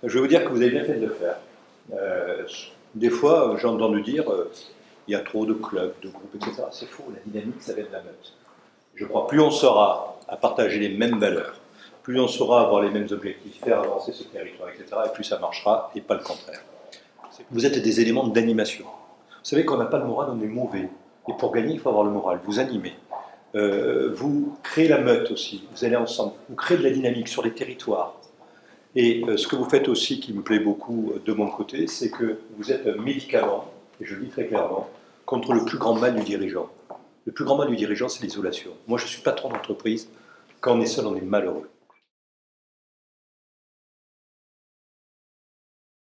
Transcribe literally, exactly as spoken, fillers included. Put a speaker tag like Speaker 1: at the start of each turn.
Speaker 1: Je vais vous dire que vous avez bien fait de le faire. Euh, des fois, j'ai entendu dire euh, il y a trop de clubs, de groupes, et cetera. C'est faux, la dynamique, ça va être la meute. Je crois plus on sera à partager les mêmes valeurs, plus on saura avoir les mêmes objectifs, faire avancer ce territoire, et cetera, et plus ça marchera, et pas le contraire. Vous êtes des éléments d'animation. Vous savez qu'on n'a pas le moral, on est mauvais. Et pour gagner, il faut avoir le moral, vous animez. Euh, vous créez la meute aussi, vous allez ensemble, vous créez de la dynamique sur les territoires. Et euh, ce que vous faites aussi, qui me plaît beaucoup de mon côté, c'est que vous êtes un médicament, et je le dis très clairement, contre le plus grand mal du dirigeant. Le plus grand mal du dirigeant, c'est l'isolation. Moi, je suis patron d'entreprise. Quand on est seul, on est malheureux.